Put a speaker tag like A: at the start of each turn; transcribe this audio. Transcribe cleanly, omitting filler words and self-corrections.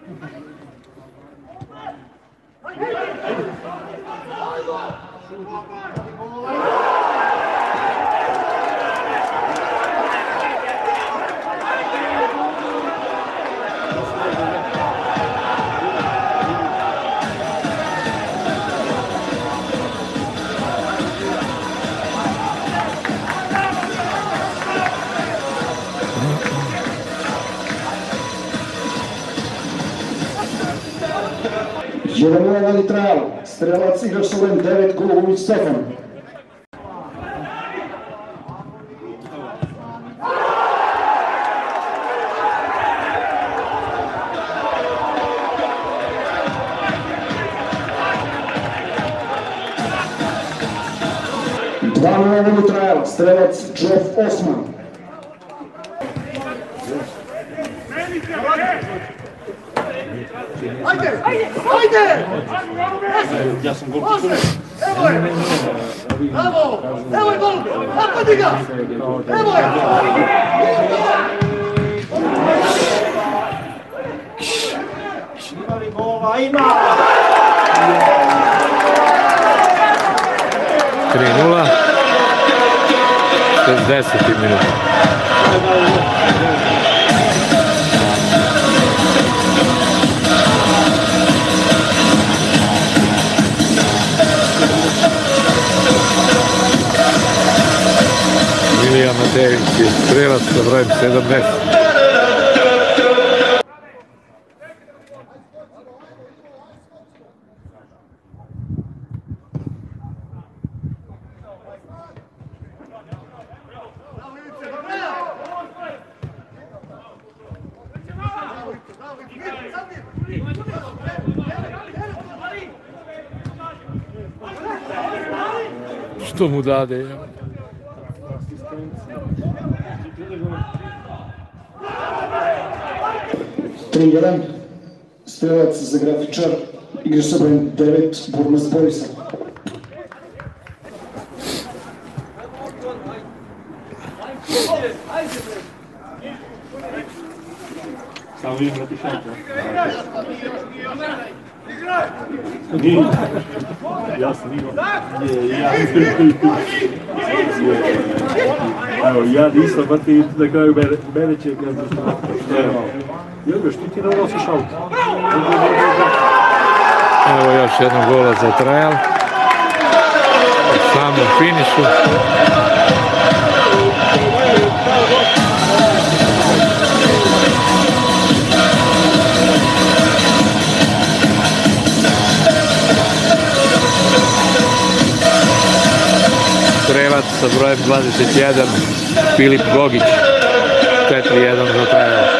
A: Jedan vodi trajal, strelac igrač sa brojem 9, Golubović Stefan. Dva vodi trajal, strelac Jeff Osman.
B: Ajde! Ajde!
C: Ja sam gol počurio.
B: Evo je! Bravo! Evo je gol! Napadi ga! Evo je!
C: Ima li gola? Ima!
D: 3:0. 60. minut. Ilija Matejević je strelac sa brojem 70. Što mu dade?
A: 3:1, strelac za grafičar, igrač sa brojem 9, Burnas Borisav.
C: Samo vidim da ti šalta. Nije. Ja sam imao. Ja nisam, ba ti na kraju mene će kad se što. Jel što ti ne nosiš šalta?
D: Evo još jednog gola za Trajal. U samom finišu. Strelac sa brojem 21, Filip Gogić, 4:1 za Trajal.